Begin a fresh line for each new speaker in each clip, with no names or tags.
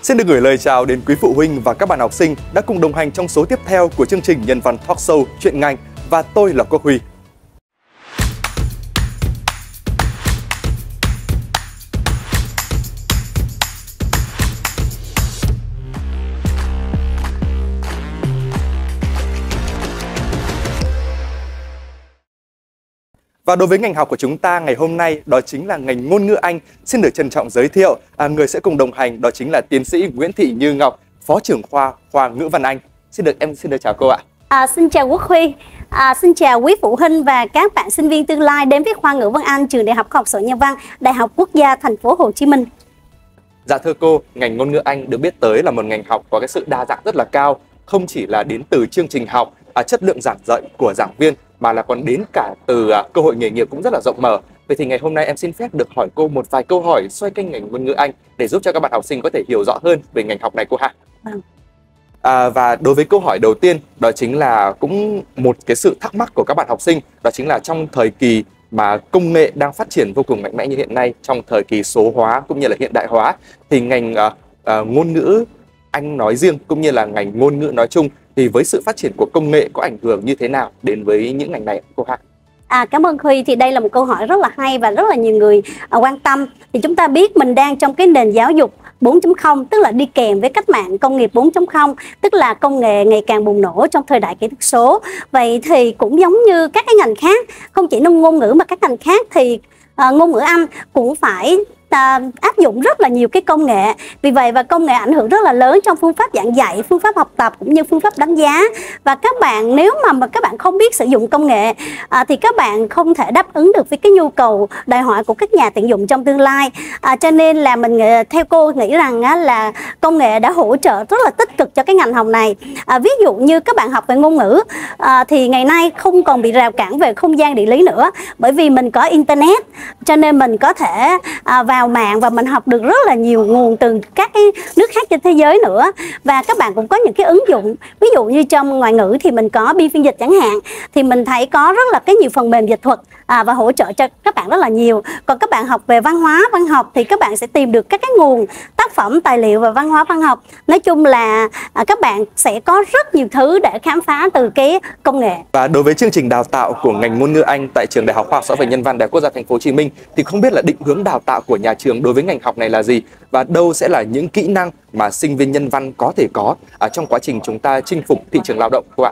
Xin được gửi lời chào đến quý phụ huynh và các bạn học sinh đã cùng đồng hành trong số tiếp theo của chương trình Nhân văn Talk Show Chuyện ngành, và tôi là Quốc Huy. Và đối với ngành học của chúng ta ngày hôm nay, đó chính là ngành ngôn ngữ Anh. Xin được trân trọng giới thiệu người sẽ cùng đồng hành, đó chính là tiến sĩ Nguyễn Thị Như Ngọc, Phó trưởng khoa ngữ văn Anh. Xin được chào cô ạ.
Xin chào Quốc Huy, xin chào quý phụ huynh và các bạn sinh viên tương lai đến với khoa ngữ văn Anh, trường Đại học Khoa học Xã hội Nhân văn, Đại học Quốc gia Thành phố Hồ Chí Minh.
Dạ thưa cô, ngành ngôn ngữ Anh được biết tới là một ngành học có cái sự đa dạng rất là cao, không chỉ là đến từ chương trình học, chất lượng giảng dạy của giảng viên, mà là còn đến cả từ cơ hội nghề nghiệp cũng rất là rộng mở. Vậy thì ngày hôm nay em xin phép được hỏi cô một vài câu hỏi xoay quanh ngành ngôn ngữ Anh để giúp cho các bạn học sinh có thể hiểu rõ hơn về ngành học này cô hạ. Và đối với câu hỏi đầu tiên, đó chính là cũng một cái sự thắc mắc của các bạn học sinh, đó chính là trong thời kỳ mà công nghệ đang phát triển vô cùng mạnh mẽ như hiện nay, trong thời kỳ số hóa cũng như là hiện đại hóa, thì ngành ngôn ngữ Anh nói riêng cũng như là ngành ngôn ngữ nói chung thì với sự phát triển của công nghệ có ảnh hưởng như thế nào đến với những ngành này cô Hạ?
Cảm ơn Huy. Thì đây là một câu hỏi rất là hay và rất là nhiều người quan tâm. Thì chúng ta biết mình đang trong cái nền giáo dục 4.0, tức là đi kèm với cách mạng công nghiệp 4.0, tức là công nghệ ngày càng bùng nổ trong thời đại kỹ thuật số. Vậy thì cũng giống như các cái ngành khác, không chỉ ngôn ngữ mà các ngành khác thì ngôn ngữ Anh cũng phải áp dụng rất là nhiều cái công nghệ. Vì vậy và công nghệ ảnh hưởng rất là lớn trong phương pháp giảng dạy, phương pháp học tập cũng như phương pháp đánh giá. Và các bạn nếu mà các bạn không biết sử dụng công nghệ thì các bạn không thể đáp ứng được với cái nhu cầu đòi hỏi của các nhà tuyển dụng trong tương lai. Cho nên là mình theo cô nghĩ rằng là công nghệ đã hỗ trợ rất là tích cực cho cái ngành học này. Ví dụ như các bạn học về ngôn ngữ thì ngày nay không còn bị rào cản về không gian địa lý nữa, bởi vì mình có internet, cho nên mình có thể vào mạng và mình học được rất là nhiều nguồn từ các cái nước khác trên thế giới nữa. Và các bạn cũng có những cái ứng dụng, ví dụ như trong ngoại ngữ thì mình có biên phiên dịch chẳng hạn, thì mình thấy có rất là cái nhiều phần mềm dịch thuật và hỗ trợ cho các bạn rất là nhiều. Còn các bạn học về văn hóa, văn học thì các bạn sẽ tìm được các cái nguồn tác phẩm, tài liệu về văn hóa, văn học. Nói chung là các bạn sẽ có rất nhiều thứ để khám phá từ cái công nghệ.
Và đối với chương trình đào tạo của ngành ngôn ngữ Anh tại trường Đại học Khoa học Xã hội và Nhân văn Đại học Quốc gia Thành phố Hồ Chí Minh thì không biết là định hướng đào tạo của nhà trường đối với ngành học này là gì, và đâu sẽ là những kỹ năng mà sinh viên nhân văn có thể có trong quá trình chúng ta chinh phục thị trường lao động cô ạ?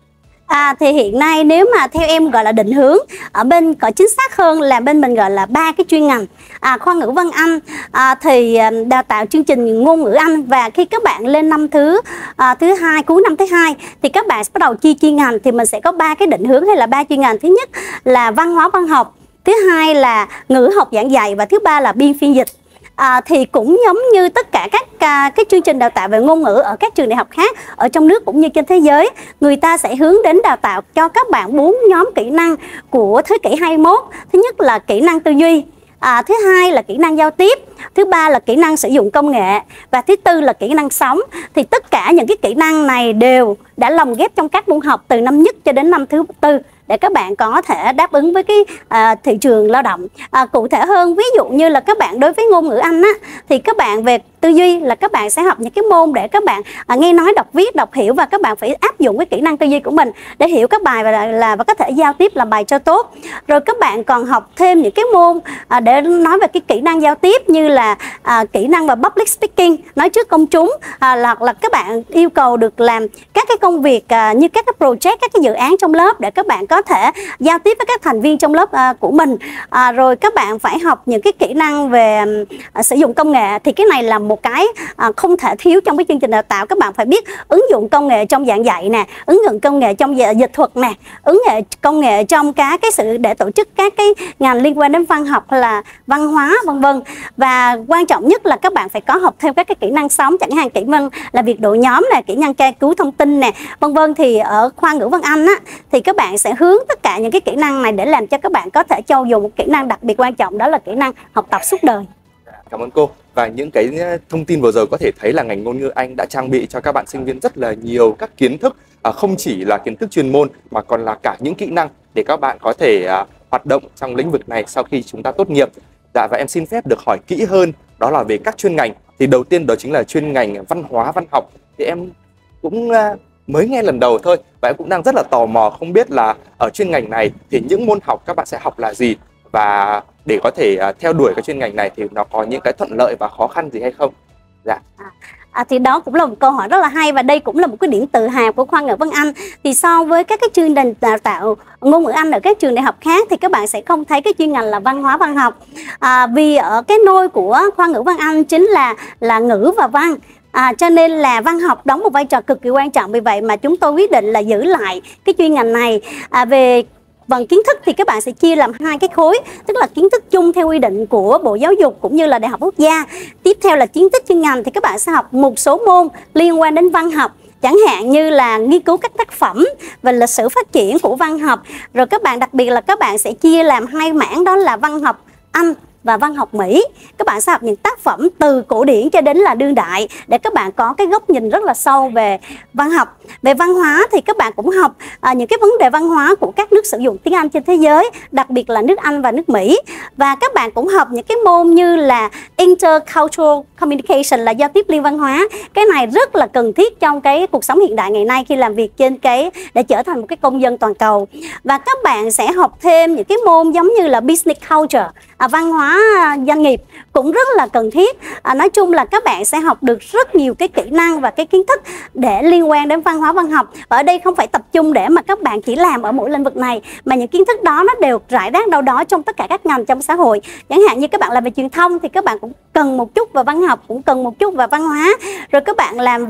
Thì hiện nay nếu mà theo em gọi là định hướng, ở bên có chính xác hơn là bên mình gọi là 3 cái chuyên ngành. Khoa ngữ văn Anh thì đào tạo chương trình ngôn ngữ Anh, và khi các bạn lên năm thứ hai, cuối năm thứ hai thì các bạn sẽ bắt đầu chia chuyên ngành. Thì mình sẽ có 3 cái định hướng hay là 3 chuyên ngành. Thứ nhất là văn hóa văn học, thứ hai là ngữ học giảng dạy, và thứ ba là biên phiên dịch. Thì cũng giống như tất cả các cái chương trình đào tạo về ngôn ngữ ở các trường đại học khác ở trong nước cũng như trên thế giới, người ta sẽ hướng đến đào tạo cho các bạn 4 nhóm kỹ năng của thế kỷ 21. Thứ nhất là kỹ năng tư duy, thứ hai là kỹ năng giao tiếp, thứ ba là kỹ năng sử dụng công nghệ, và thứ tư là kỹ năng sống. Thì tất cả những cái kỹ năng này đều đã lồng ghép trong các môn học từ năm nhất cho đến năm thứ tư để các bạn có thể đáp ứng với cái thị trường lao động. Cụ thể hơn, ví dụ như là các bạn đối với ngôn ngữ Anh thì các bạn về tư duy là các bạn sẽ học những cái môn để các bạn nghe nói, đọc viết, đọc hiểu, và các bạn phải áp dụng cái kỹ năng tư duy của mình để hiểu các bài và có thể giao tiếp làm bài cho tốt. Rồi các bạn còn học thêm những cái môn để nói về cái kỹ năng giao tiếp như là kỹ năng và public speaking, nói trước công chúng, là các bạn yêu cầu được làm các cái công việc như các cái project, các cái dự án trong lớp để các bạn có thể giao tiếp với các thành viên trong lớp của mình. Rồi các bạn phải học những cái kỹ năng về sử dụng công nghệ. Thì cái này là một cái không thể thiếu trong cái chương trình đào tạo. Các bạn phải biết ứng dụng công nghệ trong giảng dạy nè, ứng dụng công nghệ trong dịch thuật nè, công nghệ trong cái sự để tổ chức các cái ngành liên quan đến văn học hay là văn hóa vân vân. Và quan trọng nhất là các bạn phải có học thêm các cái kỹ năng sống, chẳng hạn kỹ năng là việc đội nhóm nè, kỹ năng tra cứu thông tin nè, vân vân. Thì ở khoa ngữ văn Anh thì các bạn sẽ hướng tất cả những cái kỹ năng này để làm cho các bạn có thể trau dồi một kỹ năng đặc biệt quan trọng, đó là kỹ năng học tập suốt đời.
Cảm ơn cô. Và những cái thông tin vừa rồi có thể thấy là ngành ngôn ngữ Anh đã trang bị cho các bạn sinh viên rất là nhiều các kiến thức, không chỉ là kiến thức chuyên môn mà còn là cả những kỹ năng để các bạn có thể hoạt động trong lĩnh vực này sau khi chúng ta tốt nghiệp. Và em xin phép được hỏi kỹ hơn, đó là về các chuyên ngành. Thì đầu tiên đó chính là chuyên ngành văn hóa văn học. Thì em cũng mới nghe lần đầu thôi, và em cũng đang rất là tò mò không biết là ở chuyên ngành này thì những môn học các bạn sẽ học là gì, và để có thể theo đuổi cái chuyên ngành này thì nó có những cái thuận lợi và khó khăn gì hay không? Dạ.
Thì đó cũng là một câu hỏi rất là hay, và đây cũng là một cái điểm tự hào của khoa ngữ văn Anh. Thì so với các cái chương trình đào tạo ngôn ngữ Anh ở các trường đại học khác thì các bạn sẽ không thấy cái chuyên ngành là văn hóa văn học. Vì ở cái nôi của khoa ngữ văn Anh chính là ngữ và văn. Cho nên là văn học đóng một vai trò cực kỳ quan trọng. Vì vậy mà chúng tôi quyết định là giữ lại cái chuyên ngành này. Về phần kiến thức thì các bạn sẽ chia làm hai cái khối, tức là kiến thức chung theo quy định của Bộ Giáo dục cũng như là Đại học Quốc gia. Tiếp theo là kiến thức chuyên ngành thì các bạn sẽ học một số môn liên quan đến văn học, chẳng hạn như là nghiên cứu các tác phẩm và lịch sử phát triển của văn học. Rồi các bạn đặc biệt là các bạn sẽ chia làm hai mảng, đó là văn học Anh và văn học Mỹ. Các bạn sẽ học những tác phẩm từ cổ điển cho đến là đương đại để các bạn có cái góc nhìn rất là sâu về văn học. Về văn hóa thì các bạn cũng học những cái vấn đề văn hóa của các nước sử dụng tiếng Anh trên thế giới, đặc biệt là nước Anh và nước Mỹ. Và các bạn cũng học những cái môn như là Intercultural Communication, là giao tiếp liên văn hóa. Cái này rất là cần thiết trong cái cuộc sống hiện đại ngày nay khi làm việc trên cái để trở thành một cái công dân toàn cầu. Và các bạn sẽ học thêm những cái môn giống như là Business Culture, văn hóa doanh nghiệp cũng rất là cần thiết. Nói chung là các bạn sẽ học được rất nhiều cái kỹ năng và cái kiến thức để liên quan đến văn hóa văn học. Và ở đây không phải tập trung để mà các bạn chỉ làm ở mỗi lĩnh vực này, mà những kiến thức đó nó đều rải rác đâu đó trong tất cả các ngành trong xã hội. Chẳng hạn như các bạn làm về truyền thông thì các bạn cũng cần một chút về văn học, cũng cần một chút về văn hóa. Rồi các bạn làm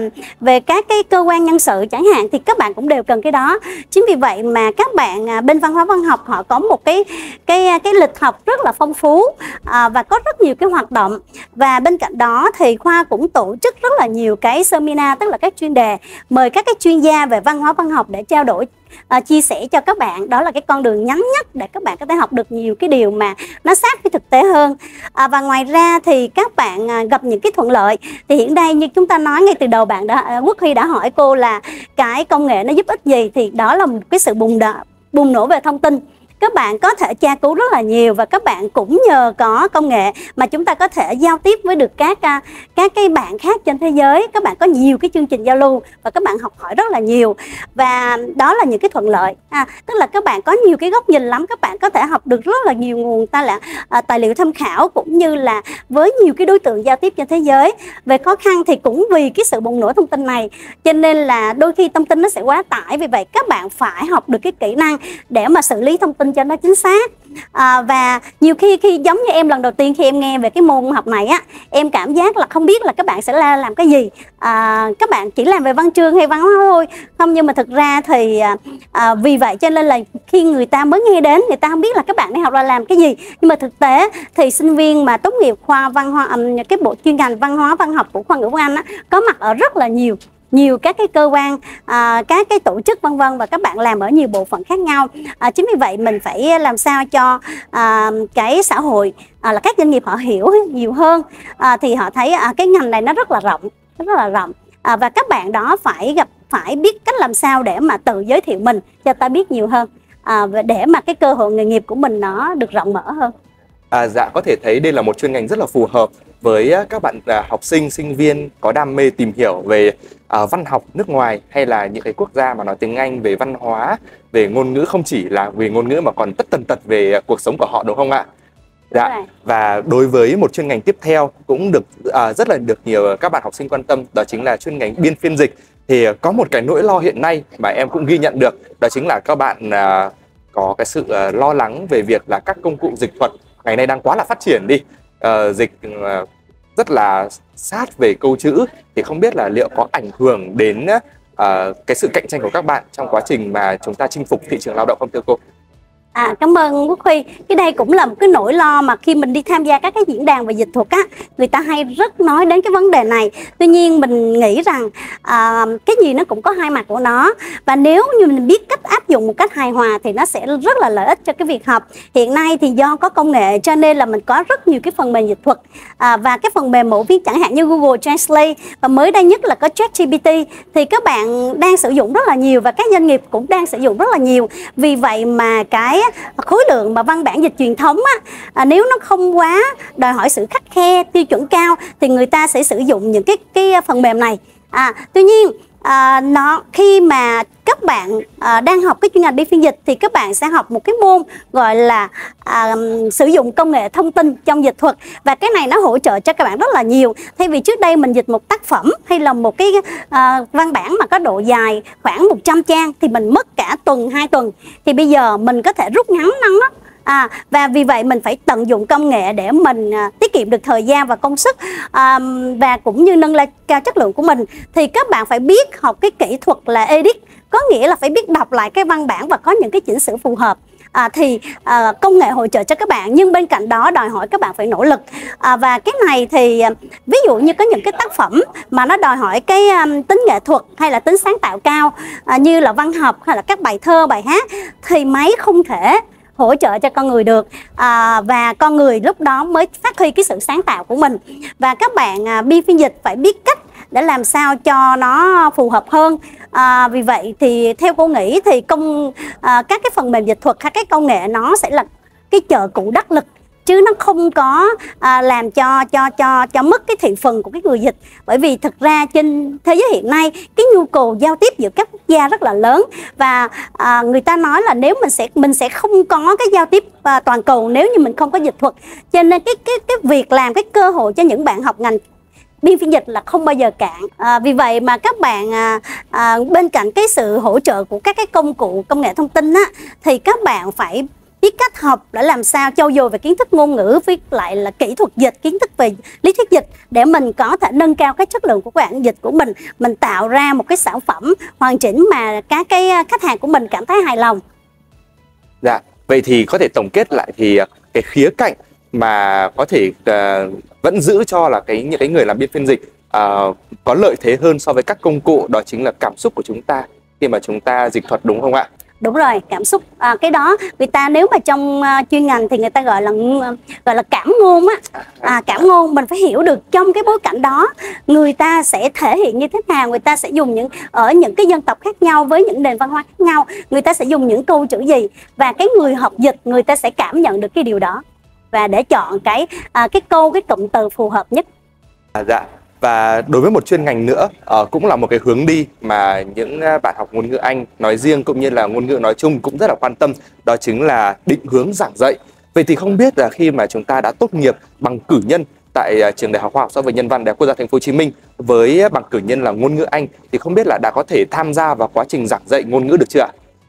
về các cái cơ quan nhân sự chẳng hạn thì các bạn cũng đều cần cái đó. Chính vì vậy mà các bạn bên văn hóa văn học họ có một cái lịch học rất là phong phú và có rất nhiều cái hoạt động. Và bên cạnh đó thì khoa cũng tổ chức rất là nhiều cái seminar, tức là các chuyên đề, mời các cái chuyên gia về văn hóa văn học để trao đổi, chia sẻ cho các bạn. Đó là cái con đường ngắn nhất để các bạn có thể học được nhiều cái điều mà nó sát với thực tế hơn. Và ngoài ra thì các bạn gặp những cái thuận lợi. Thì hiện nay như chúng ta nói ngay từ đầu, Quốc Huy đã hỏi cô là cái công nghệ nó giúp ích gì, thì đó là một cái sự bùng nổ về thông tin. Các bạn có thể tra cứu rất là nhiều, và các bạn cũng nhờ có công nghệ mà chúng ta có thể giao tiếp với được các cái bạn khác trên thế giới. Các bạn có nhiều cái chương trình giao lưu và các bạn học hỏi rất là nhiều, và đó là những cái thuận lợi. Tức là các bạn có nhiều cái góc nhìn lắm, các bạn có thể học được rất là nhiều nguồn tài liệu tham khảo, cũng như là với nhiều cái đối tượng giao tiếp trên thế giới. Về khó khăn thì cũng vì cái sự bùng nổ thông tin này, cho nên là đôi khi thông tin nó sẽ quá tải. Vì vậy các bạn phải học được cái kỹ năng để mà xử lý thông tin cho nó chính xác. Và nhiều khi giống như em lần đầu tiên khi em nghe về cái môn học này á, em cảm giác là không biết là các bạn sẽ làm cái gì. Các bạn chỉ làm về văn chương hay văn hóa thôi không, nhưng mà thực ra thì vì vậy cho nên là khi người ta mới nghe đến, người ta không biết là các bạn đi học là làm cái gì. Nhưng mà thực tế thì sinh viên mà tốt nghiệp khoa văn hóa, cái bộ chuyên ngành văn hóa văn học của khoa ngữ văn Anh á, có mặt ở rất là nhiều các cái cơ quan, các cái tổ chức vân vân, và các bạn làm ở nhiều bộ phận khác nhau. Chính vì vậy mình phải làm sao cho cái xã hội là các doanh nghiệp họ hiểu nhiều hơn, thì họ thấy cái ngành này nó rất là rộng, và các bạn đó phải biết cách làm sao để mà tự giới thiệu mình cho ta biết nhiều hơn, để mà cái cơ hội nghề nghiệp của mình nó được rộng mở hơn.
Dạ, có thể thấy đây là một chuyên ngành rất là phù hợp với các bạn học sinh, sinh viên có đam mê tìm hiểu về văn học nước ngoài, hay là những cái quốc gia mà nói tiếng Anh, về văn hóa, về ngôn ngữ, không chỉ là về ngôn ngữ mà còn tất tần tật về cuộc sống của họ, đúng không ạ? Dạ. Và đối với một chuyên ngành tiếp theo cũng rất là được nhiều các bạn học sinh quan tâm, đó chính là chuyên ngành biên phiên dịch. Thì có một cái nỗi lo hiện nay mà em cũng ghi nhận được, đó chính là các bạn có cái sự lo lắng về việc là các công cụ dịch thuật ngày nay đang quá là phát triển đi, dịch rất là sát về câu chữ, thì không biết là liệu có ảnh hưởng đến cái sự cạnh tranh của các bạn trong quá trình mà chúng ta chinh phục thị trường lao động không thưa cô?
Cảm ơn Quốc Huy. Cái đây cũng là một cái nỗi lo mà khi mình đi tham gia các cái diễn đàn về dịch thuật á, người ta hay rất nói đến cái vấn đề này. Tuy nhiên mình nghĩ rằng cái gì nó cũng có hai mặt của nó, và nếu như mình biết cách áp dụng một cách hài hòa thì nó sẽ rất là lợi ích cho cái việc học. Hiện nay thì do có công nghệ cho nên là mình có rất nhiều cái phần mềm dịch thuật, và cái phần mềm mẫu viết chẳng hạn như Google Translate, và mới đây nhất là có ChatGPT, thì các bạn đang sử dụng rất là nhiều và các doanh nghiệp cũng đang sử dụng rất là nhiều. Vì vậy mà cái khối lượng mà văn bản dịch truyền thống á, nếu nó không quá đòi hỏi sự khắt khe, tiêu chuẩn cao thì người ta sẽ sử dụng những cái phần mềm này. Tuy nhiên khi mà các bạn đang học cái chuyên ngành biên phiên dịch thì các bạn sẽ học một cái môn gọi là sử dụng công nghệ thông tin trong dịch thuật, và cái này nó hỗ trợ cho các bạn rất là nhiều. Thay vì trước đây mình dịch một tác phẩm hay là một cái văn bản mà có độ dài khoảng 100 trang thì mình mất cả tuần 2 tuần, thì bây giờ mình có thể rút ngắn nó. Và vì vậy mình phải tận dụng công nghệ để mình tiết kiệm được thời gian và công sức, và cũng như nâng lên cao chất lượng của mình. Thì các bạn phải biết học cái kỹ thuật là edit, có nghĩa là phải biết đọc lại cái văn bản và có những cái chỉnh sửa phù hợp. Công nghệ hỗ trợ cho các bạn, nhưng bên cạnh đó đòi hỏi các bạn phải nỗ lực. Và cái này thì ví dụ như có những cái tác phẩm mà nó đòi hỏi cái tính nghệ thuật hay là tính sáng tạo cao, như là văn học hay là các bài thơ, bài hát, thì máy không thể hỗ trợ cho con người được, và con người lúc đó mới phát huy cái sự sáng tạo của mình. Và các bạn biên phiên dịch phải biết cách để làm sao cho nó phù hợp hơn. Vì vậy thì theo cô nghĩ thì các cái phần mềm dịch thuật hay cái công nghệ nó sẽ là cái trợ cụ đắc lực, chứ nó không có làm cho mất cái thị phần của cái người dịch. Bởi vì thực ra trên thế giới hiện nay cái nhu cầu giao tiếp giữa các quốc gia rất là lớn, và người ta nói là nếu mình sẽ không có cái giao tiếp toàn cầu nếu như mình không có dịch thuật. Cho nên cái việc làm cái cơ hội cho những bạn học ngành biên phiên dịch là không bao giờ cạn. Vì vậy mà các bạn bên cạnh cái sự hỗ trợ của các cái công cụ công nghệ thông tin thì các bạn phải biết cách học để làm sao trau dồi về kiến thức ngôn ngữ với lại là kỹ thuật dịch, kiến thức về lý thuyết dịch, để mình có thể nâng cao cái chất lượng của bản dịch của mình tạo ra một cái sản phẩm hoàn chỉnh mà các cái khách hàng của mình cảm thấy hài lòng.
Dạ, vậy thì có thể tổng kết lại thì cái khía cạnh mà có thể vẫn giữ cho là những cái người làm biên phiên dịch có lợi thế hơn so với các công cụ, đó chính là cảm xúc của chúng ta khi mà chúng ta dịch thuật, đúng không ạ?
Đúng rồi, cảm xúc. Cái đó người ta nếu mà trong chuyên ngành thì người ta gọi là cảm ngôn cảm ngôn. Mình phải hiểu được trong cái bối cảnh đó người ta sẽ thể hiện như thế nào, người ta sẽ dùng ở những cái dân tộc khác nhau với những nền văn hóa khác nhau, người ta sẽ dùng những câu chữ gì, và cái người học dịch người ta sẽ cảm nhận được cái điều đó và để chọn cái câu, cái cụm từ phù hợp nhất.
Dạ. Và đối với một chuyên ngành nữa, cũng là một cái hướng đi mà những bạn học ngôn ngữ Anh nói riêng cũng như là ngôn ngữ nói chung cũng rất là quan tâm, đó chính là định hướng giảng dạy. Vậy thì không biết là khi mà chúng ta đã tốt nghiệp bằng cử nhân tại trường Đại học Khoa học Xã hội và Nhân văn Đại học Quốc gia Thành phố Hồ Chí Minh với bằng cử nhân là ngôn ngữ Anh, thì không biết là đã có thể tham gia vào quá trình giảng dạy ngôn ngữ được chưa ạ?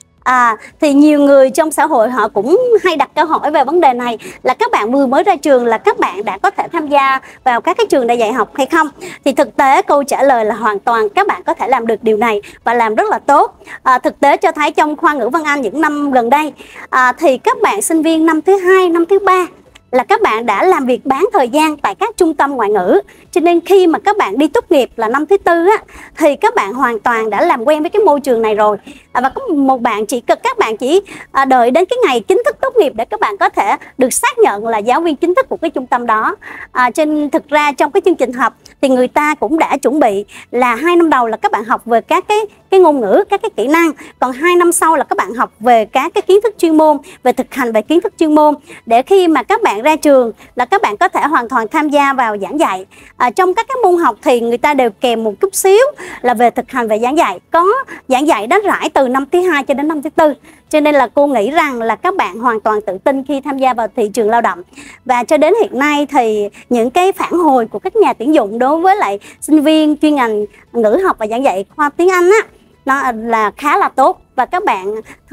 Thì nhiều người trong xã hội họ cũng hay đặt câu hỏi về vấn đề này, là các bạn vừa mới ra trường là các bạn đã có thể tham gia vào các cái trường để dạy học hay không? Thì thực tế câu trả lời là hoàn toàn các bạn có thể làm được điều này và làm rất là tốt. Thực tế cho thấy trong khoa ngữ văn Anh những năm gần đây thì các bạn sinh viên năm thứ 2, năm thứ 3 là các bạn đã làm việc bán thời gian tại các trung tâm ngoại ngữ. Cho nên khi mà các bạn đi tốt nghiệp là năm thứ 4 thì các bạn hoàn toàn đã làm quen với cái môi trường này rồi. Và có một bạn các bạn chỉ đợi đến cái ngày chính thức tốt nghiệp để các bạn có thể được xác nhận là giáo viên chính thức của cái trung tâm đó. Trên thực ra trong cái chương trình học thì người ta cũng đã chuẩn bị là 2 năm đầu là các bạn học về các cái ngôn ngữ, các cái kỹ năng, còn 2 năm sau là các bạn học về các cái kiến thức chuyên môn, về thực hành về kiến thức chuyên môn, để khi mà các bạn ra trường là các bạn có thể hoàn toàn tham gia vào giảng dạy. Trong các cái môn học thì người ta đều kèm một chút xíu là về thực hành về giảng dạy, có giảng dạy đó rải từ năm thứ 2 cho đến năm thứ 4. Cho nên là cô nghĩ rằng là các bạn hoàn toàn tự tin khi tham gia vào thị trường lao động. Và cho đến hiện nay thì những cái phản hồi của các nhà tuyển dụng đối với lại sinh viên chuyên ngành ngữ học và giảng dạy khoa tiếng Anh nó là khá là tốt, và các bạn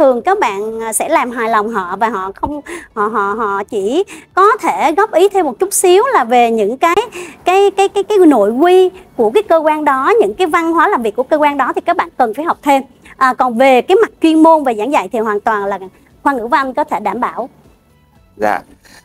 sẽ làm hài lòng họ, và họ chỉ có thể góp ý thêm một chút xíu là về những cái nội quy của cái cơ quan đó, những cái văn hóa làm việc của cơ quan đó thì các bạn cần phải học thêm. Còn về cái mặt chuyên môn và giảng dạy thì hoàn toàn là khoa ngữ văn có thể đảm bảo.
Dạ.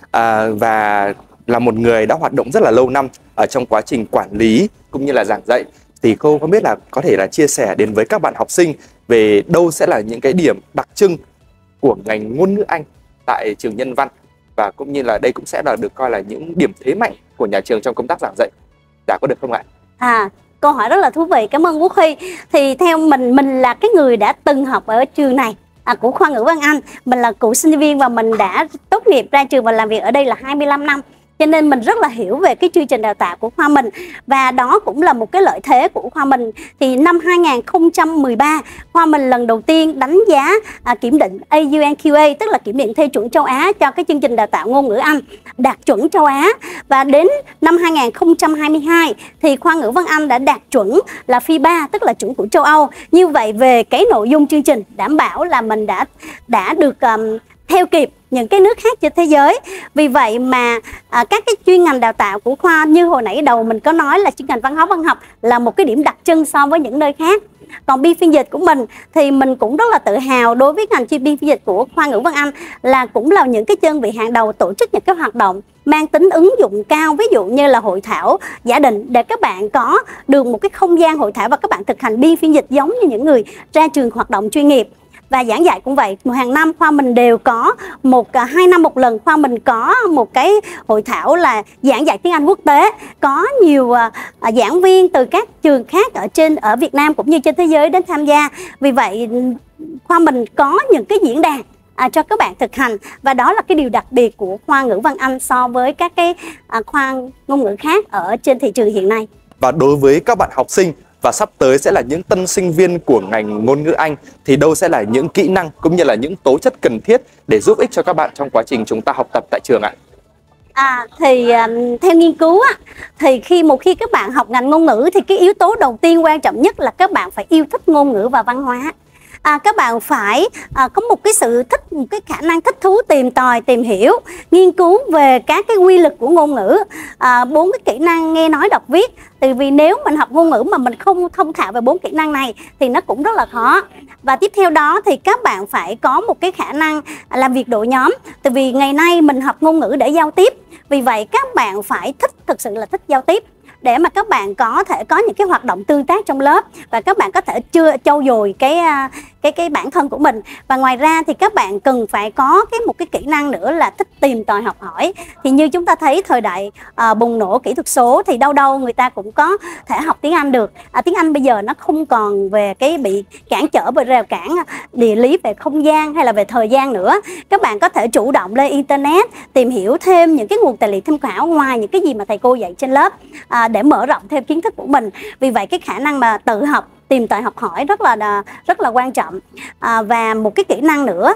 Và là một người đã hoạt động rất là lâu năm ở trong quá trình quản lý cũng như là giảng dạy, thì cô không biết là có thể là chia sẻ đến với các bạn học sinh về đâu sẽ là những cái điểm đặc trưng của ngành ngôn ngữ Anh tại trường Nhân văn, và cũng như là đây cũng sẽ là được coi là những điểm thế mạnh của nhà trường trong công tác giảng dạy. Đã có được không ạ?
Câu hỏi rất là thú vị, cảm ơn Quốc Huy. Thì theo mình là cái người đã từng học ở trường này, của khoa ngữ văn Anh. Mình là cựu sinh viên và mình đã tốt nghiệp ra trường và làm việc ở đây là 25 năm. Cho nên mình rất là hiểu về cái chương trình đào tạo của khoa mình. Và đó cũng là một cái lợi thế của khoa mình. Thì năm 2013, khoa mình lần đầu tiên đánh giá kiểm định AUNQA, tức là kiểm định thê chuẩn châu Á cho cái chương trình đào tạo ngôn ngữ Anh, đạt chuẩn châu Á. Và đến năm 2022 thì khoa ngữ văn Anh đã đạt chuẩn là phi 3, tức là chuẩn của châu Âu. Như vậy về cái nội dung chương trình đảm bảo là mình đã được theo kịp những cái nước khác trên thế giới. Vì vậy mà các cái chuyên ngành đào tạo của khoa như hồi nãy đầu mình có nói là chuyên ngành văn hóa văn học là một cái điểm đặc trưng so với những nơi khác. Còn biên phiên dịch của mình thì mình cũng rất là tự hào đối với ngành chuyên biên phiên dịch của khoa ngữ văn Anh, là cũng là những cái đơn vị hàng đầu tổ chức những cái hoạt động mang tính ứng dụng cao, ví dụ như là hội thảo giả định để các bạn có được một cái không gian hội thảo và các bạn thực hành biên phiên dịch giống như những người ra trường hoạt động chuyên nghiệp. Và giảng dạy cũng vậy, hàng năm khoa mình đều có 2 năm một lần khoa mình có một cái hội thảo là giảng dạy tiếng Anh quốc tế, có nhiều giảng viên từ các trường khác ở Việt Nam cũng như trên thế giới đến tham gia. Vì vậy khoa mình có những cái diễn đàn cho các bạn thực hành, và đó là cái điều đặc biệt của khoa ngữ văn Anh so với các cái khoa ngôn ngữ khác ở trên thị trường hiện nay.
Và đối với các bạn học sinh và sắp tới sẽ là những tân sinh viên của ngành ngôn ngữ Anh thì đâu sẽ là những kỹ năng cũng như là những tố chất cần thiết để giúp ích cho các bạn trong quá trình chúng ta học tập tại trường ạ?
Thì theo nghiên cứu thì một khi các bạn học ngành ngôn ngữ thì cái yếu tố đầu tiên quan trọng nhất là các bạn phải yêu thích ngôn ngữ và văn hóa. Các bạn phải có một cái một cái khả năng thích thú tìm tòi, tìm hiểu, nghiên cứu về các cái quy luật của ngôn ngữ, 4 cái kỹ năng nghe nói đọc viết. Tại vì nếu mình học ngôn ngữ mà mình không thông thạo về 4 kỹ năng này thì nó cũng rất là khó. Và tiếp theo đó thì các bạn phải có một cái khả năng làm việc đội nhóm. Tại vì ngày nay mình học ngôn ngữ để giao tiếp, vì vậy các bạn phải thực sự là thích giao tiếp để mà các bạn có thể có những cái hoạt động tương tác trong lớp và các bạn có thể trau dồi cái bản thân của mình. Và ngoài ra thì các bạn cần phải có một cái kỹ năng nữa là thích tìm tòi học hỏi. Thì như chúng ta thấy thời đại bùng nổ kỹ thuật số thì đâu đâu người ta cũng có thể học tiếng Anh được. Tiếng Anh bây giờ nó không còn về cái bị cản trở bởi rào cản địa lý về không gian hay là về thời gian nữa. Các bạn có thể chủ động lên internet tìm hiểu thêm những cái nguồn tài liệu tham khảo ngoài những cái gì mà thầy cô dạy trên lớp để mở rộng thêm kiến thức của mình. Vì vậy cái khả năng mà tự học, tìm tòi học hỏi rất là quan trọng. Và một cái kỹ năng nữa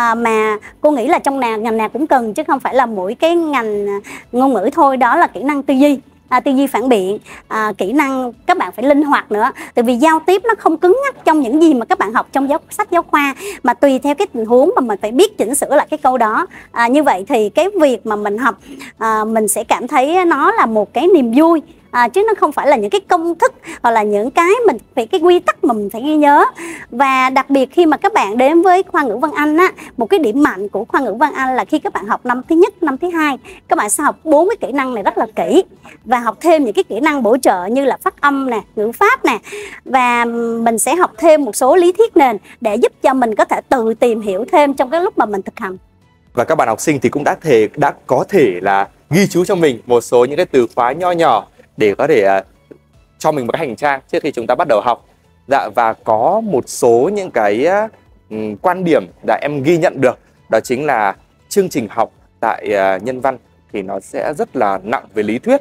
mà cô nghĩ là trong ngành nào cũng cần chứ không phải là mỗi cái ngành ngôn ngữ thôi, đó là kỹ năng tư duy. Tư duy phản biện, kỹ năng các bạn phải linh hoạt nữa. Tại vì giao tiếp nó không cứng nhắc trong những gì mà các bạn học trong sách giáo khoa, mà tùy theo cái tình huống mà mình phải biết chỉnh sửa lại cái câu đó. Như vậy thì cái việc mà mình học mình sẽ cảm thấy nó là một cái niềm vui. Chứ nó không phải là những cái công thức hoặc là những cái cái quy tắc mà mình phải ghi nhớ. Và đặc biệt khi mà các bạn đến với khoa ngữ văn Anh một cái điểm mạnh của khoa ngữ văn Anh là khi các bạn học năm thứ nhất, năm thứ hai, các bạn sẽ học 4 cái kỹ năng này rất là kỹ và học thêm những cái kỹ năng bổ trợ như là phát âm nè, ngữ pháp nè, và mình sẽ học thêm một số lý thuyết nền để giúp cho mình có thể tự tìm hiểu thêm trong cái lúc mà mình thực hành.
Và các bạn học sinh thì cũng đã có thể là ghi chú cho mình một số những cái từ khóa nho nhỏ để có thể cho mình một cái hành trang trước khi chúng ta bắt đầu học. Và có một số những cái quan điểm đã em ghi nhận được, đó chính là chương trình học tại nhân văn thì nó sẽ rất là nặng về lý thuyết,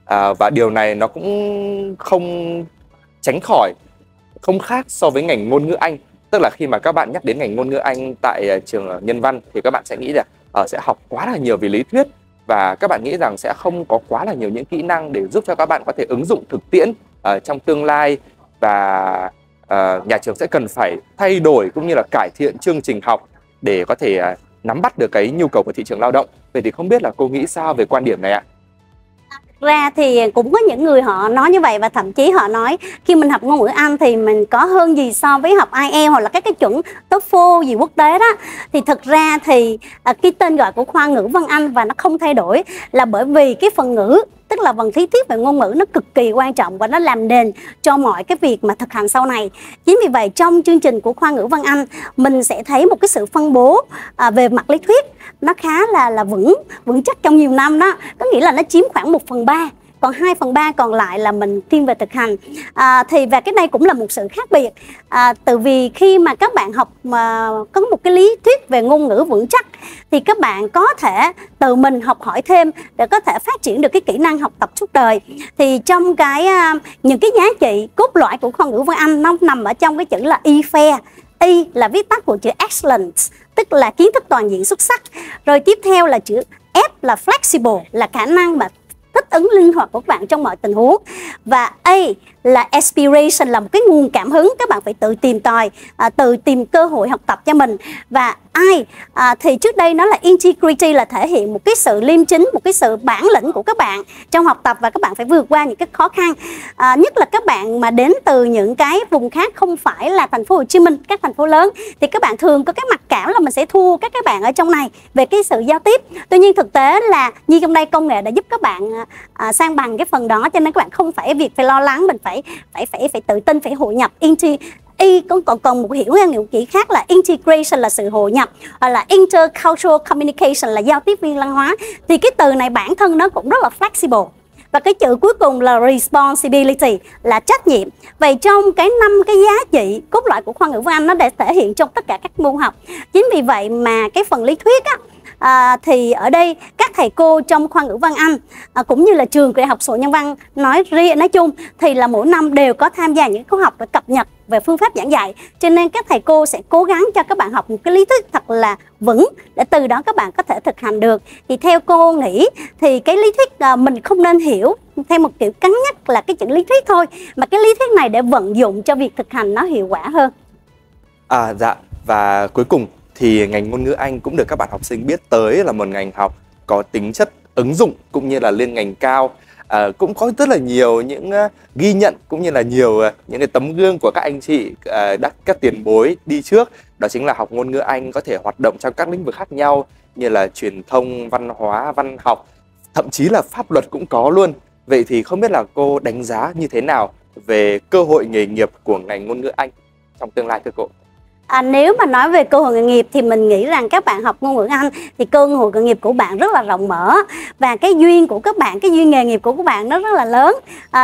và điều này nó cũng không tránh khỏi, không khác so với ngành ngôn ngữ Anh. Tức là khi mà các bạn nhắc đến ngành ngôn ngữ Anh tại trường nhân văn thì các bạn sẽ nghĩ là sẽ học quá là nhiều về lý thuyết, và các bạn nghĩ rằng sẽ không có quá là nhiều những kỹ năng để giúp cho các bạn có thể ứng dụng thực tiễn trong tương lai, và nhà trường sẽ cần phải thay đổi cũng như là cải thiện chương trình học để có thể nắm bắt được cái nhu cầu của thị trường lao động. Vậy thì không biết là cô nghĩ sao về quan điểm này ạ?
Ra thì cũng có những người họ nói như vậy, và thậm chí họ nói khi mình học ngôn ngữ Anh thì mình có hơn gì so với học IELTS hoặc là các cái chuẩn TOEFL gì quốc tế đó. Thì thực ra thì cái tên gọi của khoa ngữ văn Anh và nó không thay đổi là bởi vì cái phần ngữ, tức là phần lý thuyết về ngôn ngữ nó cực kỳ quan trọng và nó làm nền cho mọi cái việc mà thực hành sau này. Chính vì vậy trong chương trình của khoa ngữ văn Anh mình sẽ thấy một cái sự phân bố về mặt lý thuyết nó khá là vững chắc trong nhiều năm đó. Có nghĩa là nó chiếm khoảng 1/3 còn 2/3 còn lại là mình thiên về thực hành. Và cái này cũng là một sự khác biệt. Từ vì khi mà các bạn học mà có một cái lý thuyết về ngôn ngữ vững chắc thì các bạn có thể tự mình học hỏi thêm để có thể phát triển được cái kỹ năng học tập suốt đời. Thì trong những cái giá trị cốt lõi của khoa ngữ văn Anh nó nằm ở trong cái chữ là fair. E là viết tắt của chữ excellence, tức là kiến thức toàn diện xuất sắc. Rồi tiếp theo là chữ F là flexible, là khả năng mà thích ứng linh hoạt của các bạn trong mọi tình huống. Và A là aspiration, là một cái nguồn cảm hứng, các bạn phải tự tìm tòi, tự tìm cơ hội học tập cho mình. Và I thì trước đây nó là integrity, là thể hiện một cái sự liêm chính, một cái sự bản lĩnh của các bạn trong học tập, và các bạn phải vượt qua những cái khó khăn. Nhất là các bạn mà đến từ những cái vùng khác không phải là thành phố Hồ Chí Minh, các thành phố lớn, thì các bạn thường có cái mặc cảm là mình sẽ thua các bạn ở trong này về cái sự giao tiếp. Tuy nhiên thực tế là như trong đây công nghệ đã giúp các bạn sang bằng cái phần đó, cho nên các bạn không phải việc phải lo lắng, mình phải tự tin, phải hội nhập. Còn một hiểu nghĩa nghĩa khác là integration, là sự hội nhập, hoặc là intercultural communication, là giao tiếp viên văn hóa. Thì cái từ này bản thân nó cũng rất là flexible. Và cái chữ cuối cùng là responsibility, là trách nhiệm. Vậy trong cái 5 cái giá trị cốt lõi của khoa ngữ văn Anh nó để thể hiện trong tất cả các môn học. Chính vì vậy mà cái phần lý thuyết thì ở đây các thầy cô trong khoa ngữ văn Anh cũng như là trường Đại học Sổ Nhân Văn nói chung thì là mỗi năm đều có tham gia những khóa học để cập nhật về phương pháp giảng dạy, cho nên các thầy cô sẽ cố gắng cho các bạn học một cái lý thuyết thật là vững để từ đó các bạn có thể thực hành được. Thì theo cô nghĩ thì cái lý thuyết mình không nên hiểu theo một kiểu cứng nhắc là cái chữ lý thuyết thôi, mà cái lý thuyết này để vận dụng cho việc thực hành nó hiệu quả hơn.
Dạ, và cuối cùng thì ngành ngôn ngữ Anh cũng được các bạn học sinh biết tới là một ngành học có tính chất ứng dụng cũng như là liên ngành cao. Cũng có rất là nhiều những ghi nhận cũng như là nhiều những cái tấm gương của các anh chị, các tiền bối đi trước. Đó chính là học ngôn ngữ Anh có thể hoạt động trong các lĩnh vực khác nhau như là truyền thông, văn hóa, văn học, thậm chí là pháp luật cũng có luôn. Vậy thì không biết là cô đánh giá như thế nào về cơ hội nghề nghiệp của ngành ngôn ngữ Anh trong tương lai thưa cô?
Nếu mà nói về cơ hội nghề nghiệp thì mình nghĩ rằng các bạn học ngôn ngữ Anh thì cơ hội nghề nghiệp của bạn rất là rộng mở, và cái duyên của các bạn, cái duyên nghề nghiệp của các bạn nó rất là lớn.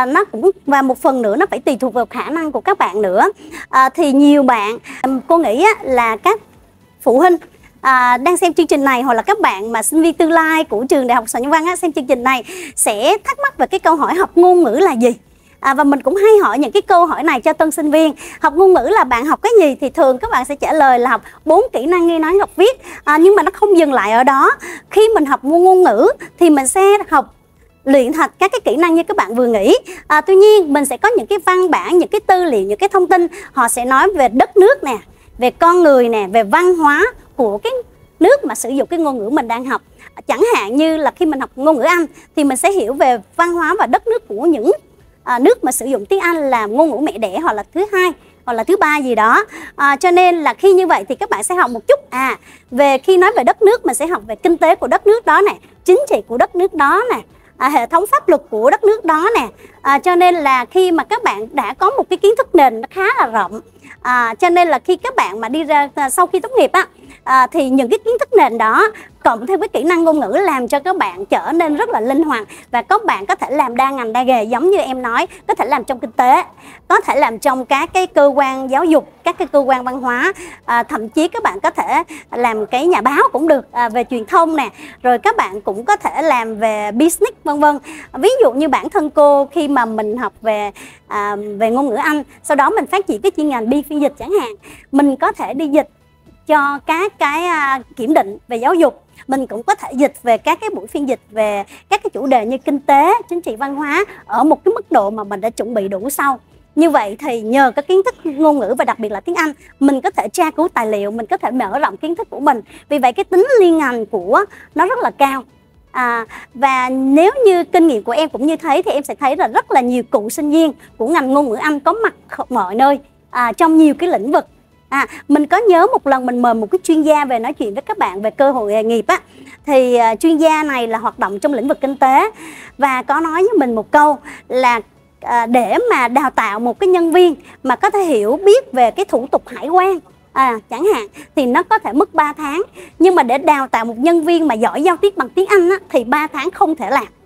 Và một phần nữa nó phải tùy thuộc vào khả năng của các bạn nữa. Thì nhiều bạn, cô nghĩ là các phụ huynh đang xem chương trình này, hoặc là các bạn mà sinh viên tương lai của trường Đại học Sổ Nhân Văn xem chương trình này sẽ thắc mắc về cái câu hỏi học ngôn ngữ là gì. Và mình cũng hay hỏi những cái câu hỏi này cho tân sinh viên. Học ngôn ngữ là bạn học cái gì? Thì thường các bạn sẽ trả lời là học 4 kỹ năng nghe nói đọc viết. Nhưng mà nó không dừng lại ở đó. Khi mình học ngôn ngữ thì mình sẽ học luyện thật các cái kỹ năng như các bạn vừa nghĩ. Tuy nhiên mình sẽ có những cái văn bản, những cái tư liệu, những cái thông tin họ sẽ nói về đất nước nè, về con người nè, về văn hóa của cái nước mà sử dụng cái ngôn ngữ mình đang học. Chẳng hạn như là khi mình học ngôn ngữ Anh thì mình sẽ hiểu về văn hóa và đất nước của những nước mà sử dụng tiếng Anh làm ngôn ngữ mẹ đẻ, hoặc là thứ hai hoặc là thứ ba gì đó. Cho nên là khi như vậy thì các bạn sẽ học một chút về khi nói về đất nước, mình sẽ học về kinh tế của đất nước đó nè, chính trị của đất nước đó nè, hệ thống pháp luật của đất nước đó nè. Cho nên là khi mà các bạn đã có một cái kiến thức nền nó khá là rộng, cho nên là khi các bạn mà đi ra sau khi tốt nghiệp thì những cái kiến thức nền đó cộng thêm với kỹ năng ngôn ngữ làm cho các bạn trở nên rất là linh hoạt, và các bạn có thể làm đa ngành đa nghề, giống như em nói, có thể làm trong kinh tế, có thể làm trong các cái cơ quan giáo dục, các cái cơ quan văn hóa, thậm chí các bạn có thể làm cái nhà báo cũng được, về truyền thông nè, rồi các bạn cũng có thể làm về business vân vân. Ví dụ như bản thân cô khi mà mình học về ngôn ngữ Anh, sau đó mình phát triển cái chuyên ngành biên phiên dịch chẳng hạn, mình có thể đi dịch cho các cái kiểm định về giáo dục, mình cũng có thể dịch về các cái buổi phiên dịch về các cái chủ đề như kinh tế, chính trị, văn hóa ở một cái mức độ mà mình đã chuẩn bị đủ sâu. Như vậy thì nhờ cái kiến thức ngôn ngữ và đặc biệt là tiếng Anh, mình có thể tra cứu tài liệu, mình có thể mở rộng kiến thức của mình. Vì vậy cái tính liên ngành của nó rất là cao. Và nếu như kinh nghiệm của em cũng như thế thì em sẽ thấy là rất là nhiều cựu sinh viên của ngành ngôn ngữ Anh có mặt mọi nơi, trong nhiều cái lĩnh vực. Mình có nhớ một lần mình mời một cái chuyên gia về nói chuyện với các bạn về cơ hội nghề nghiệp thì chuyên gia này là hoạt động trong lĩnh vực kinh tế, và có nói với mình một câu là để mà đào tạo một cái nhân viên mà có thể hiểu biết về cái thủ tục hải quan chẳng hạn thì nó có thể mất 3 tháng, nhưng mà để đào tạo một nhân viên mà giỏi giao tiếp bằng tiếng Anh thì 3 tháng không thể làm.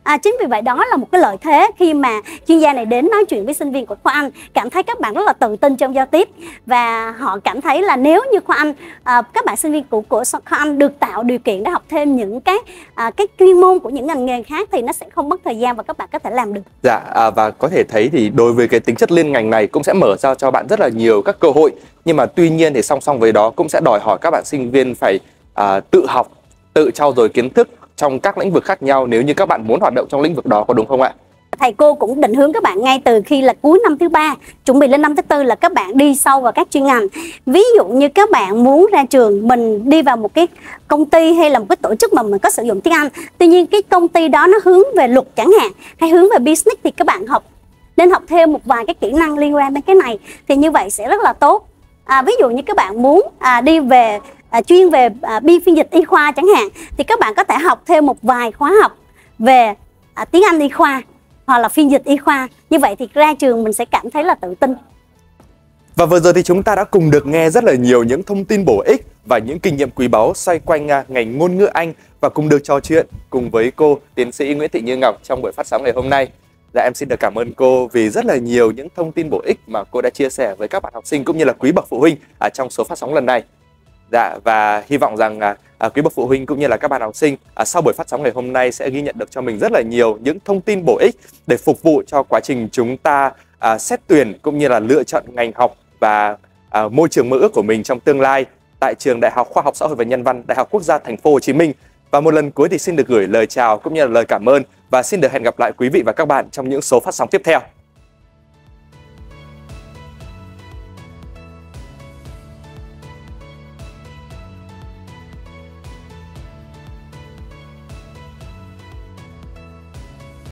Chính vì vậy đó là một cái lợi thế khi mà chuyên gia này đến nói chuyện với sinh viên của Khoa Anh, cảm thấy các bạn rất là tự tin trong giao tiếp, và họ cảm thấy là nếu như Khoa Anh, các bạn sinh viên của Khoa Anh được tạo điều kiện để học thêm những cái chuyên môn của những ngành nghề khác thì nó sẽ không mất thời gian và các bạn có thể làm được.
Dạ, và có thể thấy thì đối với cái tính chất liên ngành này cũng sẽ mở ra cho bạn rất là nhiều các cơ hội, nhưng mà tuy nhiên thì song song với đó cũng sẽ đòi hỏi các bạn sinh viên phải tự học, tự trau dồi kiến thức trong các lĩnh vực khác nhau nếu như các bạn muốn hoạt động trong lĩnh vực đó, có đúng không ạ?
Thầy cô cũng định hướng các bạn ngay từ khi là cuối năm thứ 3, chuẩn bị lên năm thứ 4 là các bạn đi sâu vào các chuyên ngành. Ví dụ như các bạn muốn ra trường mình đi vào một cái công ty hay là một cái tổ chức mà mình có sử dụng tiếng Anh, tuy nhiên cái công ty đó nó hướng về luật chẳng hạn, hay hướng về business, thì các bạn nên học thêm một vài cái kỹ năng liên quan đến cái này, thì như vậy sẽ rất là tốt. Ví dụ như các bạn muốn đi về chuyên về biên phiên dịch y khoa chẳng hạn, thì các bạn có thể học thêm một vài khóa học về tiếng Anh y khoa hoặc là phiên dịch y khoa. Như vậy thì ra trường mình sẽ cảm thấy là tự tin.
Và vừa giờ thì chúng ta đã cùng được nghe rất là nhiều những thông tin bổ ích và những kinh nghiệm quý báu xoay quanh ngành ngôn ngữ Anh, và cùng được trò chuyện cùng với cô tiến sĩ Nguyễn Thị Như Ngọc trong buổi phát sóng ngày hôm nay. Dạ, em xin được cảm ơn cô vì rất là nhiều những thông tin bổ ích mà cô đã chia sẻ với các bạn học sinh cũng như là quý bậc phụ huynh trong số phát sóng lần này. Dạ, và hy vọng rằng quý bậc phụ huynh cũng như là các bạn học sinh sau buổi phát sóng ngày hôm nay sẽ ghi nhận được cho mình rất là nhiều những thông tin bổ ích để phục vụ cho quá trình chúng ta xét tuyển cũng như là lựa chọn ngành học và môi trường mơ ước của mình trong tương lai tại trường Đại học Khoa học Xã hội và Nhân văn Đại học Quốc gia Thành phố Hồ Chí Minh. Và một lần cuối thì xin được gửi lời chào cũng như là lời cảm ơn, và xin được hẹn gặp lại quý vị và các bạn trong những số phát sóng tiếp theo.